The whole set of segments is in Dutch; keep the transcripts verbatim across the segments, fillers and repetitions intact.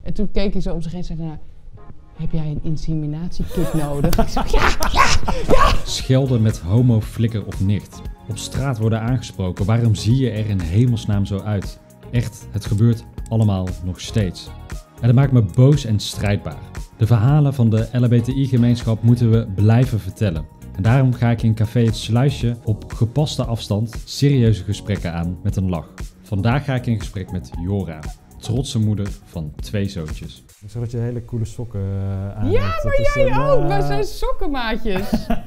En toen keek hij zo om zich heen en zei van, nou, heb jij een inseminatiekit nodig? Ik zei, ja, ja, ja! Schelden met homo, flikker of nicht. Op straat worden aangesproken. Waarom zie je er in hemelsnaam zo uit? Echt, het gebeurt allemaal nog steeds. En dat maakt me boos en strijdbaar. De verhalen van de L H B T I-gemeenschap moeten we blijven vertellen. En daarom ga ik in Café Het Sluisje op gepaste afstand serieuze gesprekken aan met een lach. Vandaag ga ik in gesprek met Jora, trotse moeder van twee zoontjes. Ik zag dat je hele coole sokken uh, aan Ja, hebt. maar Dat jij is een, ook. uh... Wij zijn sokkenmaatjes.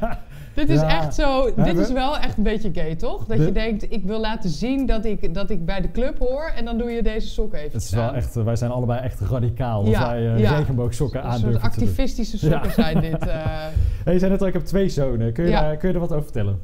Dit is Ja. echt zo, Ja, dit we- is wel echt een beetje gay, toch? Dat De- je denkt, ik wil laten zien dat ik, dat ik bij de club hoor en dan doe je deze sokken even Het is wel echt, uh, wij zijn allebei echt radicaal als Ja, wij uh, ja. regenboogsokken Een aandurven soort te doen. activistische sokken Ja. zijn dit. uh. Hey, je zei net al, ik heb twee zonen. Kun je, Ja. daar, kun je er wat over vertellen?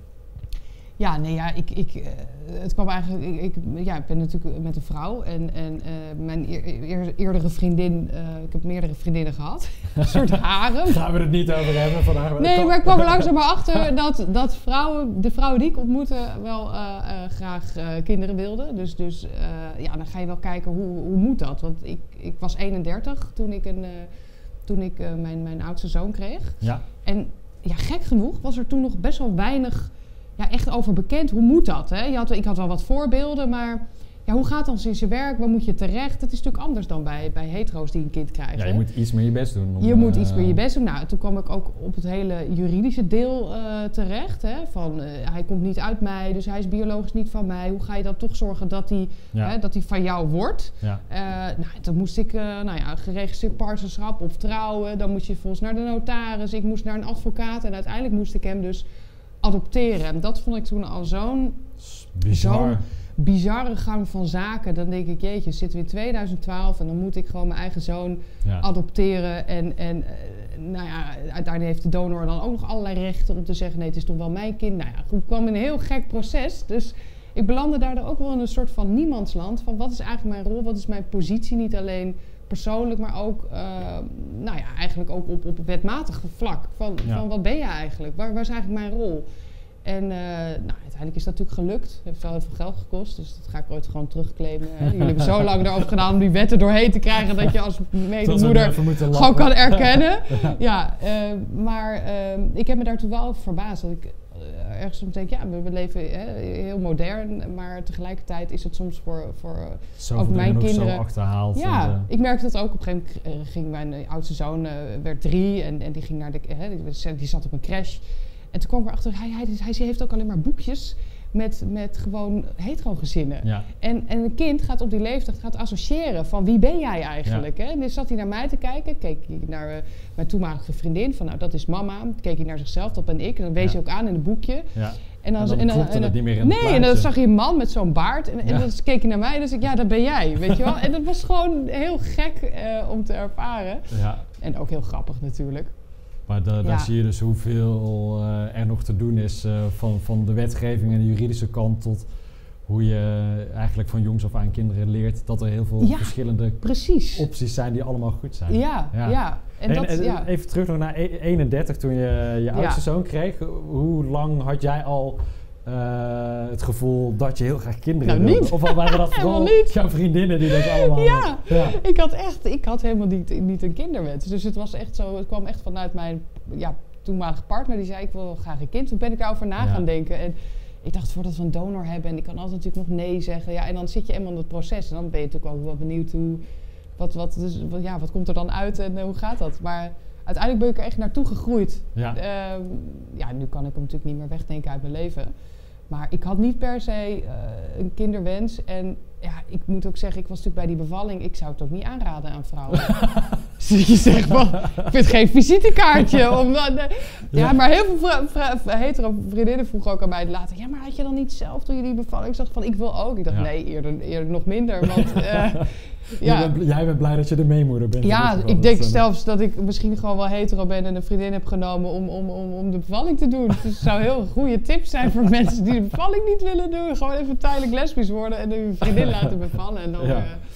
Ja, nee, ja, ik, ik, uh, het kwam eigenlijk, ik, ik, ja, ik ben natuurlijk met een vrouw en, en uh, mijn eer, eer, eerdere vriendin, uh, ik heb meerdere vriendinnen gehad, een soort harem. Daar gaan we het niet over hebben vandaag. Nee, maar ik kwam er langzaam maar achter dat, dat vrouwen, de vrouwen die ik ontmoette wel uh, uh, graag uh, kinderen wilden. Dus, dus uh, ja, dan ga je wel kijken hoe, hoe moet dat? Want ik, ik was eenendertig toen ik, een, uh, toen ik uh, mijn, mijn oudste zoon kreeg. Ja. En ja, gek genoeg was er toen nog best wel weinig ja, echt over bekend. Hoe moet dat? Hè? Je had, ik had wel wat voorbeelden, maar ja, hoe gaat dan in zijn werk? Waar moet je terecht? Dat is natuurlijk anders dan bij, bij hetero's die een kind krijgen. Ja, je moet iets meer je best doen. Om, Je moet uh, iets meer je best doen. Nou, toen kwam ik ook op het hele juridische deel uh, terecht. Hè? Van, uh, hij komt niet uit mij, dus hij is biologisch niet van mij. Hoe ga je dan toch zorgen dat hij, Ja. hè, dat hij van jou wordt? Ja. Uh, nou, toen moest ik, uh, nou ja, geregistreerd partnerschap of trouwen. Dan moest je volgens naar de notaris. Ik moest naar een advocaat. En uiteindelijk moest ik hem dus adopteren. En dat vond ik toen al zo'n Bizar. zo'n bizarre gang van zaken. Dan denk ik, jeetje, zitten we in tweeduizend twaalf en dan moet ik gewoon mijn eigen zoon Ja. adopteren. En, en uh, nou ja, uiteindelijk heeft de donor dan ook nog allerlei rechten om te zeggen, nee, het is toch wel mijn kind. Nou ja, goed, kwam in een heel gek proces. Dus ik belandde daardoor ook wel in een soort van niemandsland. Van wat is eigenlijk mijn rol, wat is mijn positie? Niet alleen persoonlijk, maar ook, uh, nou ja, eigenlijk ook op, op wetmatig vlak. Van, Ja. van wat ben je eigenlijk? Waar, waar is eigenlijk mijn rol? En uh, nou, uiteindelijk is dat natuurlijk gelukt. Het heeft wel heel veel geld gekost, dus dat ga ik ooit gewoon terugclaimen. Hè. Jullie hebben zo lang erover gedaan om die wetten doorheen te krijgen dat je als Tot we medemoeder even moeten gewoon lachen. kan erkennen. Ja, uh, maar uh, ik heb me daartoe wel over verbaasd. Dat ik uh, ergens soms denk, ja, we, we leven hè, heel modern, maar tegelijkertijd is het soms voor, voor uh, Zoveel ook mijn dingen nog kinderen. zo achterhaald. Ja, en, uh, ik merkte dat ook. Op een gegeven moment uh, ging mijn uh, oudste zoon, uh, werd drie en, en die ging naar de, hè, die, die zat op een crash. En toen kwam ik erachter, hij, hij, hij, hij heeft ook alleen maar boekjes met, met gewoon hetero-gezinnen. ja. En, en een kind gaat op die leeftijd gaat associëren van wie ben jij eigenlijk? Hè? En dus zat hij naar mij te kijken, keek hij naar uh, mijn toenmalige vriendin, van nou dat is mama. Keek hij naar zichzelf, dat ben ik. En dan wees Ja. hij ook aan in het boekje. Ja. En dan, En dan en klopte en het niet meer in het Nee, en dan plaatje. zag je een man met zo'n baard. En, en Ja. dan keek hij naar mij en dan zei ik, ja, dat ben jij, weet je wel. En dat was gewoon heel gek uh, om te ervaren. Ja. En ook heel grappig natuurlijk. Maar da- Ja. daar zie je dus hoeveel uh, er nog te doen is uh, van, van de wetgeving en de juridische kant tot hoe je eigenlijk van jongs af aan kinderen leert dat er heel veel Ja, verschillende Precies. opties zijn die allemaal goed zijn. Ja, ja. Ja. En En, dat, en ja. even terug nog naar e- eenendertig toen je je oudste zoon kreeg. Hoe lang had jij al uh, het gevoel dat je heel graag kinderen Nou, wilde? niet. Of waren dat vooral Helemaal niet. jouw vriendinnen die dat allemaal... Ja, ja. ik had echt, ik had helemaal niet, niet een kinderwens. Dus het was echt zo, het kwam echt vanuit mijn ja, toenmalige partner. Die zei, ik wil graag een kind. Toen ben ik daarover na Ja. gaan denken. En ik dacht, voordat we een donor hebben, en ik kan altijd natuurlijk nog nee zeggen. Ja, en dan zit je eenmaal in het proces. En dan ben je natuurlijk ook wel benieuwd hoe, wat, wat, dus, wat, ja, wat komt er dan uit en uh, hoe gaat dat? Maar uiteindelijk ben ik er echt naartoe gegroeid. Ja. Uh, ja, nu kan ik hem natuurlijk niet meer wegdenken uit mijn leven. Maar ik had niet per se uh, een kinderwens. En ja, ik moet ook zeggen, ik was natuurlijk bij die bevalling. Ik zou het ook niet aanraden aan vrouwen. Dus je zegt van, ik vind het geen visitekaartje. Om dan, uh, ja, Ja. maar heel veel vra- vra- hetero vriendinnen vroegen ook aan mij later. Ja, maar had je dan niet zelf toen je die bevalling? Ik dacht van, ik wil ook. Ik dacht, Ja. nee, eerder, eerder nog minder. Want uh, Ja. ja. Bent, jij bent blij dat je de meemoeder bent. in Ja, dit geval. ik denk Dat, uh, zelfs dat ik misschien gewoon wel hetero ben en een vriendin heb genomen om, om, om, om de bevalling te doen. Dus het zou heel goede tips zijn voor mensen die de bevalling niet willen doen. Gewoon even tijdelijk lesbisch worden en een vriendin laten bevallen. En dan, Ja. uh,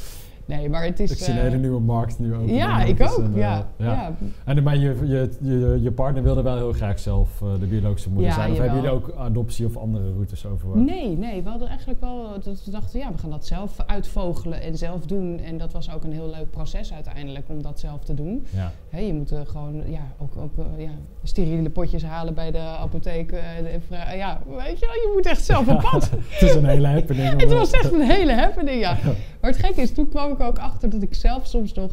Nee, maar het is... Ik zie een uh, hele nieuwe markt nu ook. Ja, ik dus ook, een, uh, ja. ja. ja. En maar je, je, je, je partner wilde wel heel graag zelf uh, de biologische moeder Ja, zijn. Of jawel. hebben jullie ook adoptie of andere routes overwogen? Nee, nee, we hadden eigenlijk wel... Dat we dachten, ja, we gaan dat zelf uitvogelen en zelf doen. En dat was ook een heel leuk proces uiteindelijk om dat zelf te doen. Ja. He, je moet uh, gewoon, ja, ook, ook uh, ja, steriele potjes halen bij de apotheek. Uh, de, uh, ja, weet je wel, je moet echt zelf op pad. Het is een hele happening. Het was echt een hele happening, ja. Maar het gekke is, toen kwam ik ook achter dat ik zelf soms nog...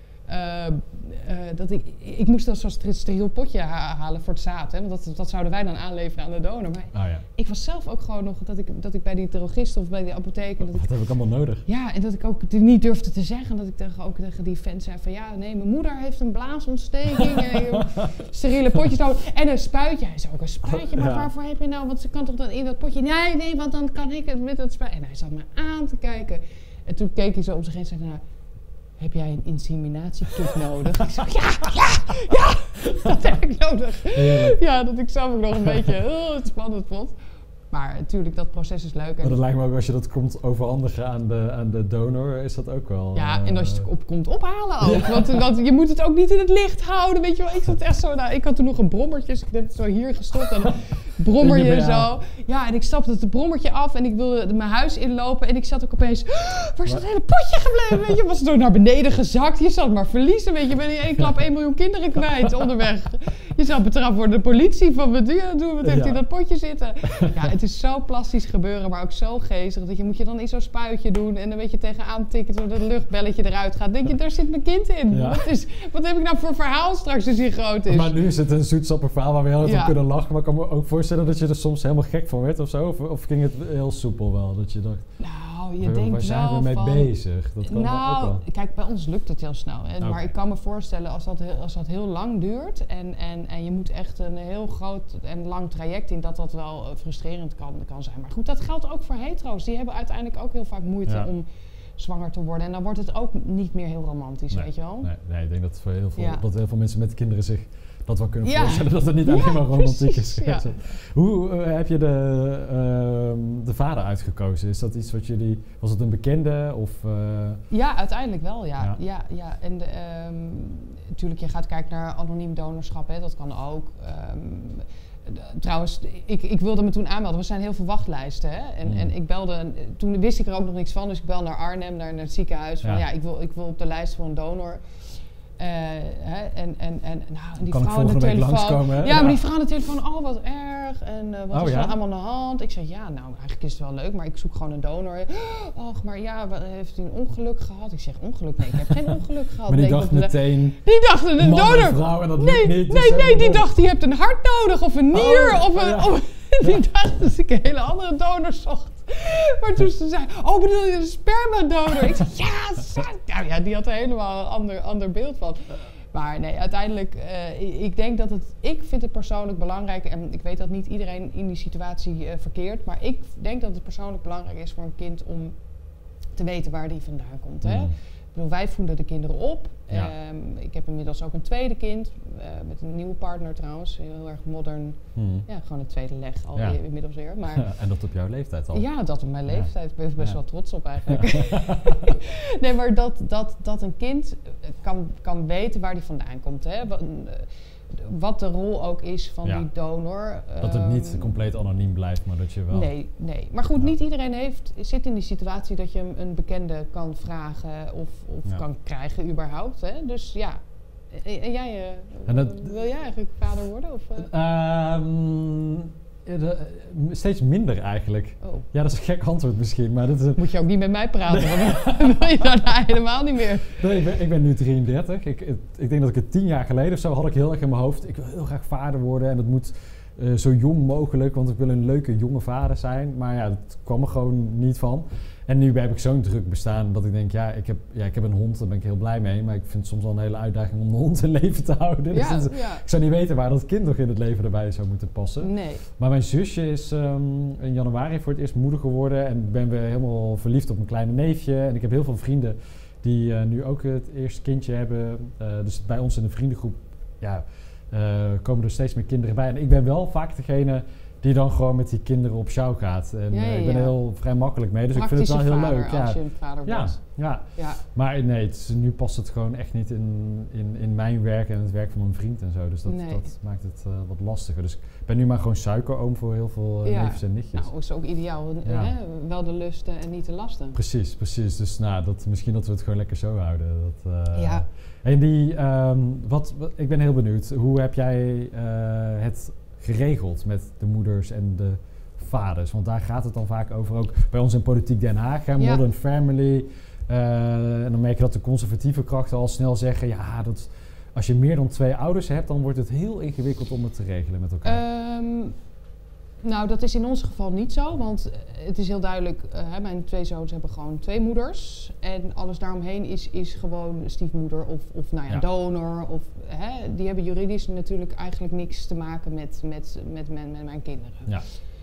Uh, uh, dat ik, ik moest dan zo'n steriel potje ha- halen voor het zaad. Hè, want dat, dat zouden wij dan aanleveren aan de donor. Maar Oh, ja. ik was zelf ook gewoon nog dat ik, dat ik bij die drogist of bij die apotheek... En dat Wat ik, heb ik allemaal nodig? ja, en dat ik ook het niet durfde te zeggen. Dat ik tegen, ook tegen die vent zei van... Ja, nee, mijn moeder heeft een blaasontsteking. en steriele potjes nodig. En een spuitje. Hij zei ook een spuitje. Maar Ja. waarvoor heb je nou... Want ze kan toch dan in dat potje... Nee, nee, want dan kan ik het met het spuitje. En hij zat me aan te kijken. En toen keek hij zo om zich heen en zei... Nou, heb jij een inseminatiekit nodig? Ik zei, ja, ja, ja, dat heb ik nodig. Heerlijk. Ja, dat ik zelf ook nog een beetje oh, het spannend vond. Maar natuurlijk, dat proces is leuk. Maar En dat lijkt me ook als je dat komt overhandigen aan de, aan de donor, is dat ook wel... ja, uh, en als je het op komt ophalen ook. Want, want je moet het ook niet in het licht houden, weet je wel. Ik zat echt zo... Nou, ik had toen nog een brommertje, dus ik heb het zo hier gestopt. En een brommerje en zo. Ja, en ik stapte het brommertje af en ik wilde mijn huis inlopen. En ik zat ook opeens... Waar is dat hele potje gebleven? Weet je, was het door naar beneden gezakt. Je zat maar verliezen, weet je. Je bent in één klap één miljoen kinderen kwijt onderweg. Je zou betrapt worden door de politie. Van wat doe je aan het doen? Wat heeft Ja. hij in dat potje zitten? Ja, het is zo plastisch gebeuren, maar ook zo geestig. Dat je moet je dan in zo'n spuitje doen en dan weet je tegenaan tikken zodat het luchtbelletje eruit gaat. Denk je, daar zit mijn kind in. Ja. Wat, is, wat heb ik nou voor verhaal straks als hij groot is? Maar nu is het een zoetsappig verhaal waar we heel erg Ja. op kunnen lachen. Maar ik kan me ook voorstellen dat je er soms helemaal gek van werd of zo. Of, of ging het heel soepel wel? Dat je dacht, Nou, je waar, denkt waar zijn wel we mee van... bezig? Dat kan ook Nou, wel. kijk, bij ons lukt het heel snel. Hè? Okay. Maar ik kan me voorstellen als dat heel, als dat heel lang duurt en, en, en je moet echt een heel groot en lang traject in, dat dat wel uh, frustrerend kan, kan zijn. Maar goed, dat geldt ook voor hetero's. Die hebben uiteindelijk ook heel vaak moeite Ja. om zwanger te worden. En dan wordt het ook niet meer heel romantisch, Nee, weet je wel? Nee, nee, ik denk dat, voor heel veel, Ja. dat heel veel mensen met kinderen zich dat wel kunnen Ja. voorstellen. Dat het niet Ja, alleen maar romantiek precies, is. ja. Hoe uh, heb je de, uh, de vader uitgekozen? Is dat iets wat jullie... Was het een bekende of... Uh, Ja, uiteindelijk wel, ja. Ja. ja. ja, En de, um, natuurlijk, je gaat kijken naar anoniem donorschap, hè, dat kan ook. Um, d- trouwens, ik, ik wilde me toen aanmelden. Er zijn heel veel wachtlijsten. Hè? En, Mm. en ik belde, toen wist ik er ook nog niks van, dus ik bel naar Arnhem, naar, naar het ziekenhuis. Van Ja. ja, ik, wil, ik wil op de lijst voor een donor. Uh, hè, en, en, en, nou, en die Kan ik vrouw aan de volgende week telefoon. langskomen, hè? Ja, Ja. maar die vrouw aan de telefoon, oh wat erg. En uh, wat Oh, is er ja? allemaal aan de hand? Ik zei, ja, nou, eigenlijk is het wel leuk, maar ik zoek gewoon een donor. Och, maar ja, wat, heeft u een ongeluk gehad? Ik zeg, ongeluk? Nee, ik heb geen ongeluk gehad. maar die Bleek dacht op de- meteen... Die dachten een man en donor. vrouw en dat Nee, lukt niet. dus nee, hebben nee, we die donor. dacht, je hebt een hart nodig of een nier. Oh, of een, ja. of, die dacht dat ik een hele andere donor zocht. Maar toen ze zei, oh bedoel je een spermadonor? Ik zei, ja, sa- nou ja, die had er helemaal een ander, ander beeld van. Maar nee, uiteindelijk, uh, ik, ik denk dat het, ik vind het persoonlijk belangrijk, en ik weet dat niet iedereen in die situatie uh, verkeert, maar ik denk dat het persoonlijk belangrijk is voor een kind om te weten waar die vandaan komt. Hè? Mm. Ik bedoel, wij voeden de kinderen op. Ja. Um, ik heb inmiddels ook een tweede kind, uh, met een nieuwe partner trouwens, heel erg modern. Hmm. Ja, gewoon een tweede leg al Ja. inmiddels weer. Maar Ja, en dat op jouw leeftijd al. ja, dat op mijn Ja. leeftijd. Ik ben best Ja. wel trots op eigenlijk. Nee, maar dat, dat, dat een kind kan, kan weten waar die vandaan komt. Hè? Wat, wat de rol ook is van Ja. die donor. Dat het niet Um, compleet anoniem blijft, maar dat je wel... Nee, nee. Maar goed, Ja. niet iedereen heeft, zit in die situatie dat je een, een bekende kan vragen of, of Ja. kan krijgen überhaupt. Hè? Dus ja. En, en jij, uh, En dat- wil jij eigenlijk vader worden? Of, uh? Ehm, ja, de- steeds minder eigenlijk. Oh. Ja, dat is een gek antwoord misschien, maar dat is... Moet je ook niet met mij praten, want dan wil je daarna helemaal niet meer. Nee, ik ben, ik ben nu drieëndertig. Ik, het- ik denk dat ik het tien jaar geleden of zo had ik heel erg in mijn hoofd. Ik wil heel graag vader worden en dat moet uh, zo jong mogelijk, want ik wil een leuke jonge vader zijn. Maar ja, dat kwam er gewoon niet van. En nu heb ik zo'n druk bestaan dat ik denk, ja ik, heb, ja, ik heb een hond, daar ben ik heel blij mee. Maar ik vind het soms wel een hele uitdaging om de hond in leven te houden. Dus Ja, dat is- ja. ik zou niet weten waar dat kind nog in het leven erbij zou moeten passen. Nee. Maar mijn zusje is um, in januari voor het eerst moeder geworden. En ik ben weer helemaal verliefd op mijn kleine neefje. En ik heb heel veel vrienden die uh, nu ook het eerste kindje hebben. Uh, dus bij ons in de vriendengroep ja, uh, komen er steeds meer kinderen bij. En ik ben wel vaak degene die dan gewoon met die kinderen op sjouw gaat. En Ja, ja, uh, ik ben ja. er heel vrij makkelijk mee, dus Praktische ik vind het wel heel vader, leuk. Ja. als je een vader Ja, was. ja. Ja. Maar nee, het is, nu past het gewoon echt niet in, in, in mijn werk en het werk van mijn vriend en zo. Dus dat, Nee. dat maakt het uh, wat lastiger. Dus ik ben nu maar gewoon suikeroom voor heel veel uh, Ja. neefjes en nichtjes. Nou, is ook ideaal. Ja. Hè? Wel de lusten en niet de lasten. Precies, precies. Dus nou, dat, misschien dat we het gewoon lekker zo houden. Dat, uh, Ja. En die, um, wat, wat, ik ben heel benieuwd. Hoe heb jij uh, het geregeld met de moeders en de vaders? Want daar gaat het dan vaak over. Ook bij ons in Politiek Den Haag, hè, Ja. Modern Family. Uh, en dan merk je dat de conservatieve krachten al snel zeggen... ja, dat, als je meer dan twee ouders hebt... dan wordt het heel ingewikkeld om het te regelen met elkaar. Um, nou, dat is in ons geval niet zo. Want het is heel duidelijk... Uh, hè, mijn twee zoons hebben gewoon twee moeders. En alles daaromheen is, is gewoon stiefmoeder of, of nou ja, Ja. donor. Of, hè, die hebben juridisch natuurlijk eigenlijk niks te maken met, met, met, met, met mijn kinderen. Ja.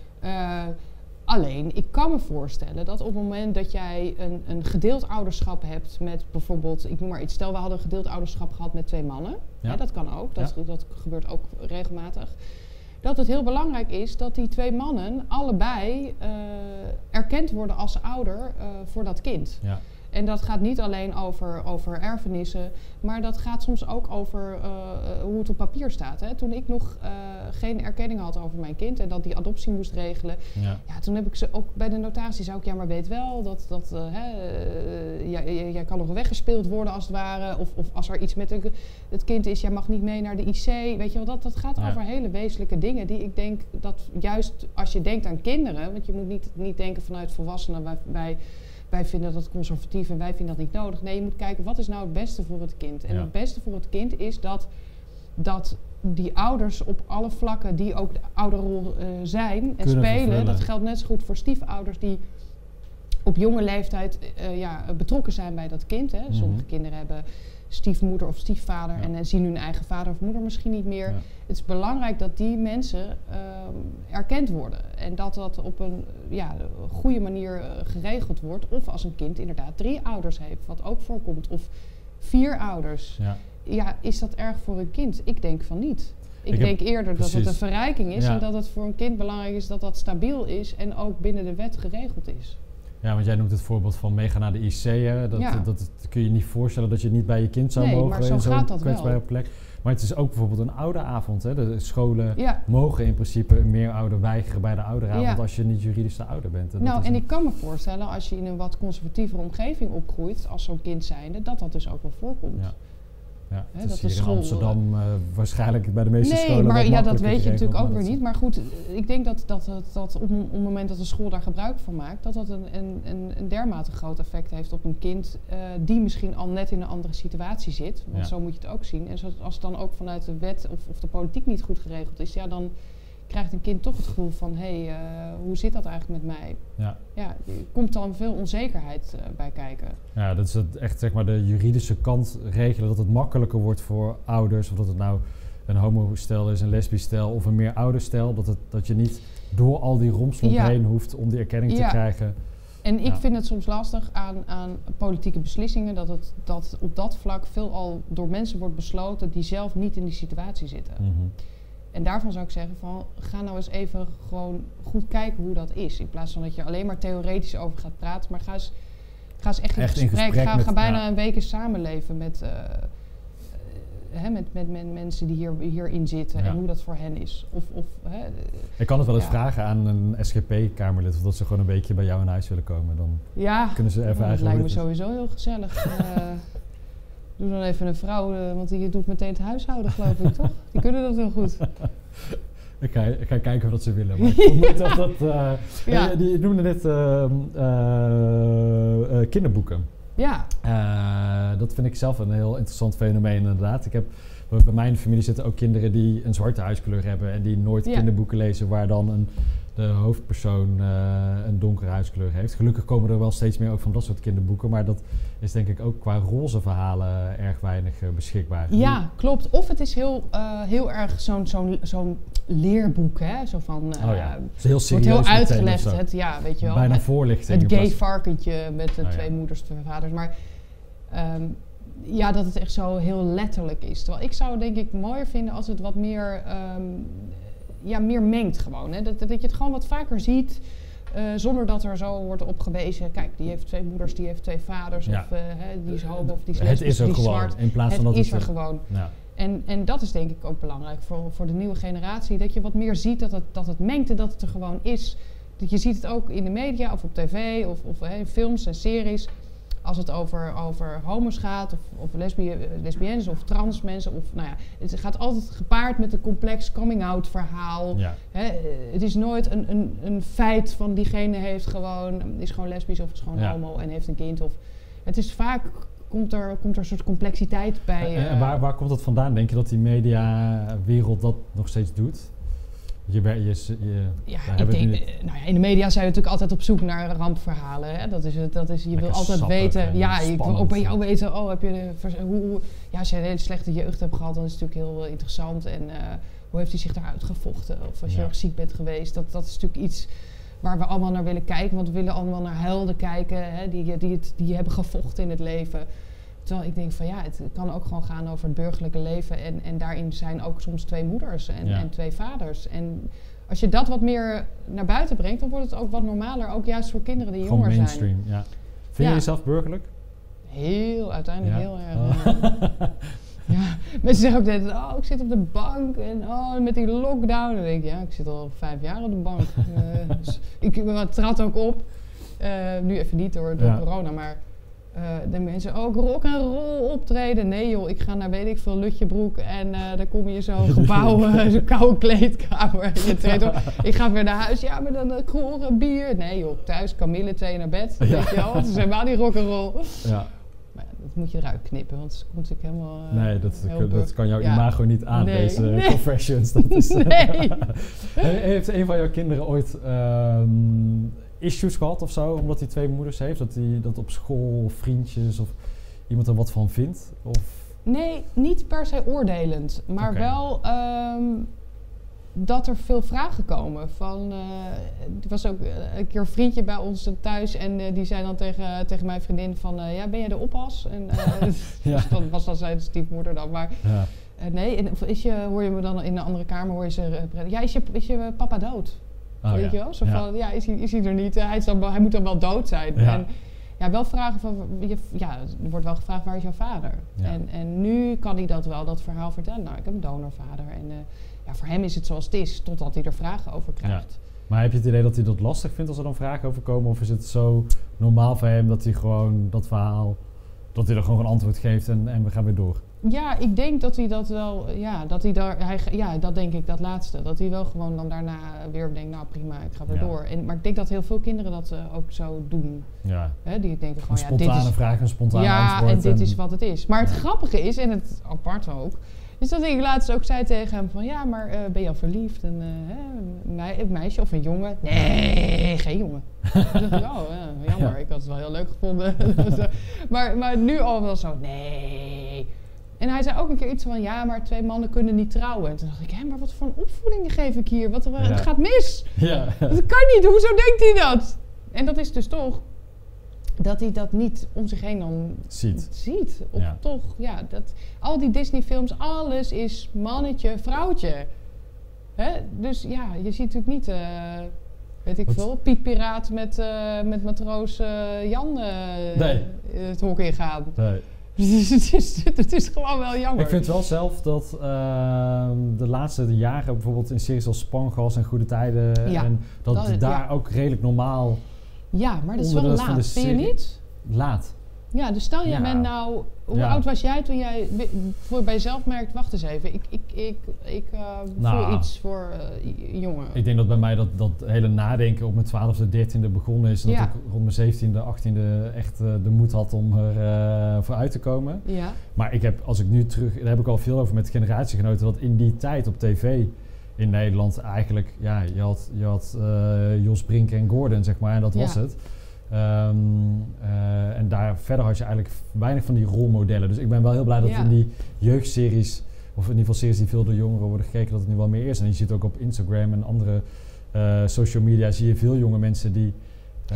Uh, Alleen, ik kan me voorstellen dat op het moment dat jij een, een gedeeld ouderschap hebt met bijvoorbeeld, ik noem maar iets, stel we hadden een gedeeld ouderschap gehad met twee mannen. Ja. Hè, dat kan ook, dat, Ja. dat gebeurt ook regelmatig. Dat het heel belangrijk is dat die twee mannen allebei uh, erkend worden als ouder uh, voor dat kind. Ja. En dat gaat niet alleen over, over erfenissen, maar dat gaat soms ook over uh, hoe het op papier staat. Hè. Toen ik nog uh, geen erkenning had over mijn kind en dat die adoptie moest regelen, Ja. ja, toen heb ik ze ook bij de notaris, die zei ook, ja, maar weet wel, dat, dat uh, hè, uh, jij, jij kan nog weggespeeld worden als het ware. Of, of als er iets met de, het kind is, jij mag niet mee naar de I C. Weet je wel, dat, dat gaat Ja. over hele wezenlijke dingen die ik denk dat juist als je denkt aan kinderen, want je moet niet, niet denken vanuit volwassenen, wij, wij Wij vinden dat conservatief en wij vinden dat niet nodig. Nee, je moet kijken, wat is nou het beste voor het kind? En Ja. het beste voor het kind is dat, dat die ouders op alle vlakken die ook de ouderrol uh, zijn en Kunnen spelen. vervullen. Dat geldt net zo goed voor stiefouders die op jonge leeftijd uh, ja, betrokken zijn bij dat kind. Hè. Mhm. Sommige kinderen hebben stiefmoeder of stiefvader Ja. en uh, zien hun eigen vader of moeder misschien niet meer. Ja. Het is belangrijk dat die mensen um, erkend worden. En dat dat op een ja, goede manier uh, geregeld wordt. Of als een kind inderdaad drie ouders heeft, wat ook voorkomt. Of vier ouders. Ja. Ja, is dat erg voor een kind? Ik denk van niet. Ik, Ik heb- denk eerder precies. dat het een verrijking is. Ja. En dat het voor een kind belangrijk is dat dat stabiel is. En ook binnen de wet geregeld is. Ja, want jij noemt het voorbeeld van meegaan naar de I C. Hè? Dat, Ja. dat, dat kun je niet voorstellen dat je niet bij je kind zou Nee, mogen maar zo in zo'n gaat dat kwetsbare wel. plek. Maar het is ook bijvoorbeeld een ouderavond. Hè? De scholen Ja. mogen in principe een meerouder weigeren bij de ouderavond Ja. als je niet juridisch de ouder bent. En dat Nou, is en een- ik kan me voorstellen als je in een wat conservatievere omgeving opgroeit, als zo'n kind zijnde, dat dat dus ook wel voorkomt. Ja. Ja, Hè, het dat is de hier school- in Amsterdam uh, waarschijnlijk bij de meeste Nee, scholen maar wat ja, dat makkelijker weet je geregeld, natuurlijk ook maar weer dat- niet. Maar goed, ik denk dat, dat, dat, dat op, een, op het moment dat de school daar gebruik van maakt, dat dat een, een, een, een dermate groot effect heeft op een kind uh, die misschien al net in een andere situatie zit. Want Ja. zo moet je het ook zien. En zo, als het dan ook vanuit de wet of, of de politiek niet goed geregeld is, ja, dan krijgt een kind toch het gevoel van, hé, hey, uh, hoe zit dat eigenlijk met mij? Ja. Ja, er komt dan veel onzekerheid uh, bij kijken. Ja, dat is het echt zeg maar de juridische kant regelen, dat het makkelijker wordt voor ouders, of dat het nou een homostel is, een lesbisch stel of een meer ouderstel, dat, het, dat je niet door al die rompslomp Ja. heen hoeft om die erkenning Ja. te krijgen. En ik Ja. vind het soms lastig aan, aan politieke beslissingen dat, het, dat op dat vlak veelal door mensen wordt besloten die zelf niet in die situatie zitten. Mhm. En daarvan zou ik zeggen van, ga nou eens even gewoon goed kijken hoe dat is. In plaats van dat je alleen maar theoretisch over gaat praten, maar ga eens, ga eens echt in Echt in gesprek. gesprek ga, met- ga bijna ja. een week eens samenleven met, uh, uh, hè, met, met, met mensen die hier, hierin zitten Ja. en hoe dat voor hen is. Of, of, hè, Ik kan het wel eens Ja. vragen aan een S G P-kamerlid of dat ze gewoon een weekje bij jou in huis willen komen. Dan ja, kunnen ze even dat uitleggen. lijkt me hoe het is. sowieso heel gezellig. uh, doe dan even een vrouw, uh, want die doet meteen het huishouden, geloof ik, toch? Die kunnen dat heel goed. Ik ga, ik ga kijken wat ze willen. Maar ik vermoed dat dat... Uh, Ja. uh, die noemde net uh, uh, uh, kinderboeken. Ja, Uh, dat vind ik zelf een heel interessant fenomeen inderdaad. Ik heb, bij mijn familie zitten ook kinderen die een zwarte huidskleur hebben en die nooit Ja. kinderboeken lezen waar dan een, de hoofdpersoon uh, een donkere huidskleur heeft. Gelukkig komen er wel steeds meer ook van dat soort kinderboeken, maar dat is denk ik ook qua roze verhalen erg weinig uh, beschikbaar. ja, klopt. Of het is heel, uh, heel erg zo'n zo'n zo'n leerboek, hè? Zo van, uh, Oh ja, het is heel wordt serieus heel meteen uitgelegd, of zo. het, ja, weet je wel. Bijna het, voorlichting. het in gay plaats- varkentje met de Oh ja. twee moeders, twee vaders. Maar um, ja, dat het echt zo heel letterlijk is. Terwijl ik zou denk ik mooier vinden als het wat meer um, ja, meer mengt gewoon. Hè? Dat, dat je het gewoon wat vaker ziet, uh, zonder dat er zo wordt opgewezen. Kijk, die heeft twee moeders, die heeft twee vaders, Ja. of uh, hè, die is homo, of die is Het lesbisch, is er die is gewoon, zwart. in plaats Het van dat is het... er gewoon. Ja. En, en dat is denk ik ook belangrijk voor, voor de nieuwe generatie. Dat je wat meer ziet dat het, dat het mengt en dat het er gewoon is. Dat je ziet het ook in de media of op tv of, of hè, in films en series. Als het over, over homo's gaat of, of lesbi- lesbiennes of trans mensen. Of, nou ja, het gaat altijd gepaard met een complex coming-out verhaal. Ja. Hè, het is nooit een, een, een feit van diegene heeft gewoon, is gewoon lesbisch of is gewoon Ja. homo en heeft een kind. Of, het is vaak... Komt er, komt er een soort complexiteit bij. En, en waar, waar komt dat vandaan? Denk je dat die mediawereld dat nog steeds doet? Je, je, je, je, Ja, we ik hebben denk, het nu- eh, nou ja, in de media zijn we natuurlijk altijd op zoek naar rampverhalen. Hè? Dat is het, dat is, je Lekker wil altijd sappig weten, en ja, ik wil spannend. ook bij jou weten, oh, heb je de, vers- hoe, hoe- ja, als je een hele slechte jeugd hebt gehad, dan is het natuurlijk heel uh, interessant. En uh, hoe heeft hij zich daaruit gevochten? Of als je Ja. erg ziek bent geweest, dat, dat is natuurlijk iets waar we allemaal naar willen kijken. Want we willen allemaal naar helden kijken, hè? Die, die, het, die hebben gevochten in het leven. Terwijl ik denk van ja, het kan ook gewoon gaan over het burgerlijke leven. En, en daarin zijn ook soms twee moeders en, Ja. en twee vaders. En als je dat wat meer naar buiten brengt, dan wordt het ook wat normaler. Ook juist voor kinderen die Gewoon jonger mainstream, ja. Vind je Ja. jezelf burgerlijk? zijn. Heel, uiteindelijk Ja? heel erg. Oh. uh, ja. Mensen zeggen ook net, oh, ik zit op de bank en oh, met die lockdown. Dan denk ik, ja, ik zit al vijf jaar op de bank. uh, dus ik uh, trad ook op. Uh, nu even niet door, door Ja. corona, maar... Uh, de mensen ook rock en roll optreden. Nee joh, ik ga naar weet ik veel Lutjebroek en uh, dan kom je zo'n gebouw, uh, zo'n koude kleedkamer en je treedt op. Ik ga weer naar huis, ja, met een uh, kroegen, bier. Nee joh, thuis, Camille, twee naar bed. Ja. Weet je wel, het is helemaal niet rock en roll. Ja. Maar ja, dat moet je eruit knippen, want het komt natuurlijk helemaal uh, Nee, dat, heel dat burg- kan jouw Ja. imago niet aan, Nee. deze Nee. confessions. Dat is, Nee. Heeft een van jouw kinderen ooit um, issues gehad of zo, omdat hij twee moeders heeft? Dat hij dat op school, of vriendjes of iemand er wat van vindt? Of? Nee, niet per se oordelend, maar Oké. wel um, dat er veel vragen komen. Van, uh, er was ook uh, een keer een vriendje bij ons thuis en uh, die zei dan tegen, tegen mijn vriendin van, uh, ja, ben jij de oppas? En uh, Ja. dus dat was dan zijn stiefmoeder dan, maar Ja. uh, nee, en is je, hoor je me dan in een andere kamer, hoor je ze, uh, ja, is je, is je papa dood? Oh, Weet ja. je wel? Zo Ja. van, ja, is hij, is hij er niet? Uh, hij, is dan, wel- hij moet dan wel dood zijn. Ja. En, ja, wel vragen van, je, ja, er wordt wel gevraagd, waar is jouw vader? Ja. En, en nu kan hij dat wel, dat verhaal vertellen. Nou, ik heb een donorvader en uh, ja, voor hem is het zoals het is, totdat hij er vragen over krijgt. Maar heb je het idee dat hij dat lastig vindt als er dan vragen over komen? Of is het zo normaal voor hem dat hij gewoon dat verhaal, dat hij er gewoon een antwoord geeft en, en we gaan weer door? Ja, ik denk dat hij dat wel, ja, dat hij daar, hij, ja, dat denk ik, dat laatste. Dat hij wel gewoon dan daarna weer denkt, nou prima, ik ga weer Ja. door. En, maar ik denk dat heel veel kinderen dat uh, ook zo doen. Ja. Hè? Die denken Een gewoon, ja, dit spontane is... vraag, een spontane Ja, antwoord. en dit is wat het is. Maar het Ja. grappige is, en het apart ook, is dat ik laatst ook zei tegen hem van, ja, maar uh, ben je al verliefd? En, uh, hè, een, mei- een meisje of een jongen? Nee, geen jongen. Toen dacht ik, oh, ja, jammer, Ja. ik had het wel heel leuk gevonden. maar, maar nu al wel zo, nee. En hij zei ook een keer iets van, ja, maar twee mannen kunnen niet trouwen. En toen dacht ik, hé, maar wat voor een opvoeding geef ik hier? Wat, Ja. Het gaat mis. Ja. Dat kan niet, hoezo denkt hij dat? En dat is dus toch dat hij dat niet om zich heen dan Ziet. ziet. Of Ja. toch, ja, dat, al die Disney films, alles is mannetje, vrouwtje. Hè? Dus ja, je ziet natuurlijk niet, uh, weet ik Wat? veel, Piet Piraat met, uh, met matroos uh, Jan uh, Nee. het hok ingaan. Nee. Dus het is, het is gewoon wel jammer. Ik vind wel zelf dat uh, de laatste jaren, bijvoorbeeld in series als Spangas en Goede Tijden, Ja, en dat, dat- daar ja. ook redelijk normaal Ja, maar dat is onder wel de rest van laat, de vind je serie- niet? laat. Ja, dus stel jij Ja. bent nou... Hoe Ja. oud was jij toen jij wi- voor bij jezelf merkt... Wacht eens even, ik, ik, ik, ik uh, Nou. voel iets voor uh, jongen. Ik denk dat bij mij dat, dat hele nadenken op mijn twaalfde, dertiende begonnen is. En Ja. dat ik rond mijn zeventiende, achttiende echt uh, de moed had om er uh, voor uit te komen. Ja, Maar ik heb, als ik nu terug, daar heb ik al veel over met generatiegenoten, dat in die tijd op tv in Nederland eigenlijk, ja, je had, je had uh, Jos Brink en Gordon, zeg maar, en dat Ja. was het. Um, uh, en daar verder had je eigenlijk weinig van die rolmodellen. Dus ik ben wel heel blij dat Ja. in die jeugdseries, of in ieder geval series die veel door jongeren worden gekeken, dat het nu wel meer is. En je ziet ook op Instagram en andere uh, social media, zie je veel jonge mensen die Uh,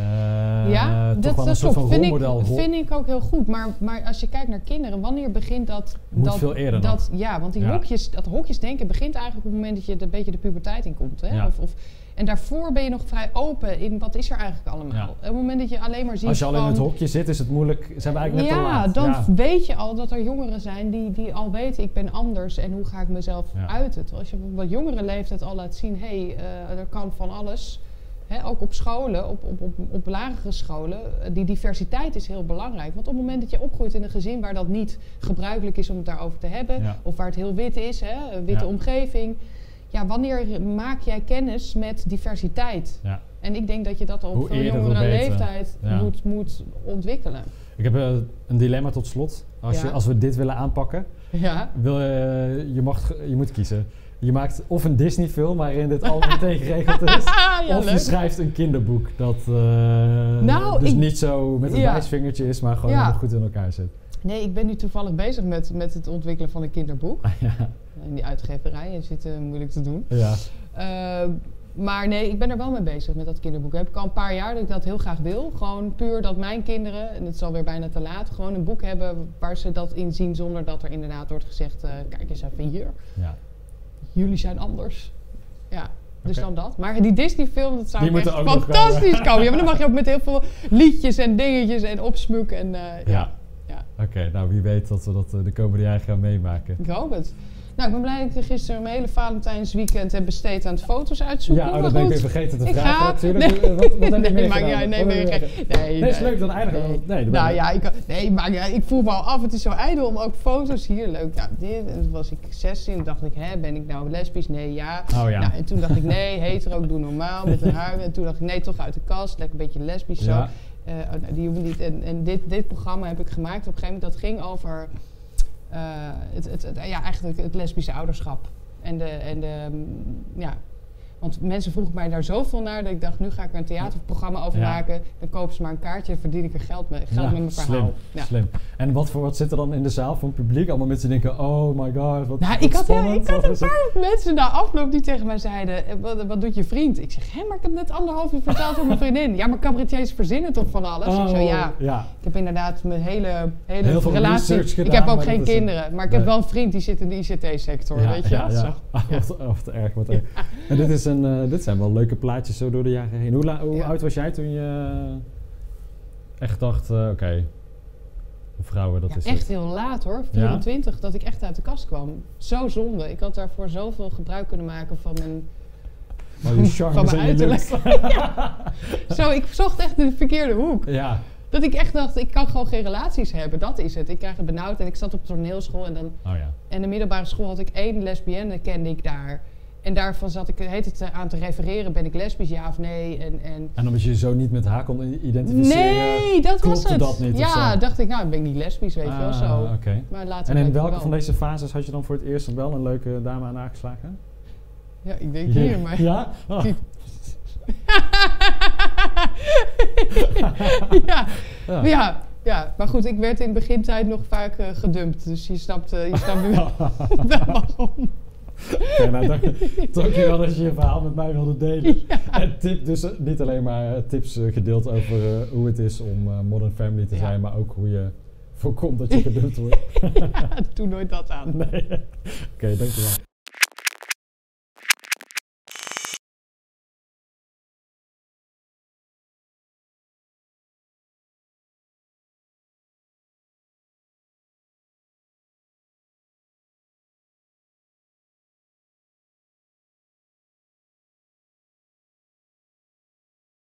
Ja, toch dat, wel dat een soort klopt. van Vind rolmodel. ik, vind ik ook heel goed. Maar, maar als je kijkt naar kinderen, wanneer begint dat... Moet dat, veel eerder dat, Ja, want die Ja. hokjes, dat hokjesdenken begint eigenlijk op het moment dat je een beetje de puberteit in komt. Hè? Ja. Of, of, en daarvoor ben je nog vrij open in wat is er eigenlijk allemaal. Ja. Op het moment dat je alleen maar ziet Als je al in van- het hokje zit, is het moeilijk. Zijn we eigenlijk net te ja, laat. dan Ja, weet je al dat er jongeren zijn die, die al weten ik ben anders en hoe ga ik mezelf Ja. uiten. Terwijl als je op wat jongere leeftijd al laat zien, hé, hey, uh, er kan van alles. Hè, ook op scholen, op, op, op, op lagere scholen, uh, die diversiteit is heel belangrijk. Want op het moment dat je opgroeit in een gezin waar dat niet gebruikelijk is om het daarover te hebben, Ja. of waar het heel wit is, hè, een witte Ja. omgeving. Ja, wanneer maak jij kennis met diversiteit? Ja. En ik denk dat je dat al op Hoe veel eerder, hoe jongere beter. leeftijd Ja. moet, moet ontwikkelen. Ik heb uh, een dilemma tot slot. Als, Ja. je, als we dit willen aanpakken, Ja. wil je, je, mag, je moet kiezen. Je maakt of een Disney film waarin dit al meteen geregeld is. Ja, of je leuk. schrijft een kinderboek dat uh, Nou, dus ik- niet zo met een Ja. wijsvingertje is, maar gewoon Ja. helemaal goed in elkaar zit. Nee, ik ben nu toevallig bezig met, met het ontwikkelen van een kinderboek. ja. In die uitgeverij zit uh, moeilijk te doen. ja. Uh, maar nee, ik ben er wel mee bezig met dat kinderboek. Heb ik al een paar jaar dat ik dat heel graag wil. Gewoon puur dat mijn kinderen, en het is alweer bijna te laat, gewoon een boek hebben waar ze dat in zien zonder dat er inderdaad wordt gezegd, uh, kijk eens even hier. ja. Jullie zijn anders. Ja. Dus Oké. dan dat. Maar die Disney film, dat zou Die echt moet er ook nog fantastisch komen. komen. Ja, maar dan mag je ook met heel veel liedjes en dingetjes en opsmuk. En, uh, ja. Ja. Ja. Oké, okay, nou wie weet dat we dat uh, de komende jaren gaan meemaken. Ik hoop het. Nou, ik ben blij dat ik gisteren mijn hele Valentijnsweekend heb besteed aan het foto's uitzoeken. Ja, oh, Maar dat ben ik goed, weer vergeten te ik vragen ga- natuurlijk. Nee. Uh, wat, wat heb je nee, meer maakt niet gedaan? uit. Nee, Wat ben je heb je gek. meer- Nee, Nee, is nee. leuk dan eindigen. Nee. Nee, dat Nou ben- ja, ik, nee, maar ja, ik voel me al af. Het is zo ijdel om ook foto's hier. Leuk. Nou, dit. En toen was ik zestien. Toen dacht ik, hè, ben ik nou lesbisch? Nee, ja. Oh ja. Nou, en toen dacht ik, nee, hetero, doe normaal met een huid. En toen dacht ik, nee, toch uit de kast. Lekker een beetje lesbisch zo. Ja. Uh, oh, nou, die hoeven niet. En, en dit, dit programma heb ik gemaakt op een gegeven moment. Dat ging over uh, het, het, het, ja, eigenlijk het lesbische ouderschap. En de, en de um, ja, want mensen vroegen mij daar zoveel naar dat ik dacht, nu ga ik er een theaterprogramma over Ja. maken. Dan kopen ze maar een kaartje en verdien ik er geld, mee, geld Ja, met mijn verhaal. Slim, Ja. slim. En wat, voor, wat zit er dan in de zaal van het publiek? Allemaal mensen die denken, oh my god, wat, Nou, wat ik had, ja, spannend. ik had Wat een is het? paar mensen na afloop die tegen mij zeiden, eh, wat, wat doet je vriend? Ik zeg, hé, maar ik heb net anderhalf uur verteld over mijn vriendin. Ja, maar cabaretiers verzinnen toch van alles? Oh, Ik zo, ja. ja. Ik heb inderdaad mijn hele, hele Heel veel relatie. research Ik gedaan, heb ook maar geen dat is een- kinderen, maar ik Nee. heb wel een vriend die zit in de I C T-sector, Ja, weet je ja, wel? ja. Zo. Ah, wat, oh, wat erg, wat erg. En dit, is een, uh, dit zijn wel leuke plaatjes zo door de jaren heen. Hoe, la- hoe Ja. oud was jij toen je echt dacht, uh, oké, okay, vrouwen, dat Ja, is echt het. heel laat hoor, vierentwintig, dat ik echt uit de kast kwam. Zo zonde. Ik had daarvoor zoveel gebruik kunnen maken van mijn, Oh, je charme van mijn en je uiterlijk. looks. Ja. Zo, ik zocht echt in de verkeerde hoek. Ja, Dat ik echt dacht, ik kan gewoon geen relaties hebben, dat is het. Ik krijg het benauwd en ik zat op toneelschool en dan... oh ja. En de middelbare school had ik één lesbienne, kende ik daar. En daarvan zat ik, heet het, aan te refereren, ben ik lesbisch, ja of nee? En, en En omdat je je zo niet met haar kon identificeren, nee, dat was klopte het. dat niet of ja, zo? dacht ik, nou, ben ik niet lesbisch, weet je wel, Ah, zo. oké. Maar later En in bleek het welke wel. van deze fases had je dan voor het eerst wel een leuke dame aan aangeslagen? Ja, ik denk hier, maar... Ja? Oh. ja, Ja. ja, ja, maar goed, ik werd in de begintijd nog vaak uh, gedumpt. Dus je snapt, uh, je snapt nu wel waarom. Oké, nou, dank, dankjewel dat je je verhaal met mij wilde delen. Ja. En tip, dus uh, niet alleen maar uh, tips uh, gedeeld over uh, hoe het is om uh, Modern Family te Ja. zijn, maar ook hoe je voorkomt dat je gedumpt wordt. Ja, doe nooit dat aan. Nee. Oké, okay, dankjewel.